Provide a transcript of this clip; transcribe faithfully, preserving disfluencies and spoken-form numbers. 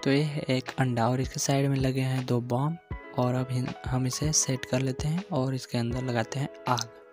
तो ये है एक अंडा और इसके साइड में लगे हैं दो बॉम्ब और अब हम इसे सेट कर लेते हैं और इसके अंदर लगाते हैं आग।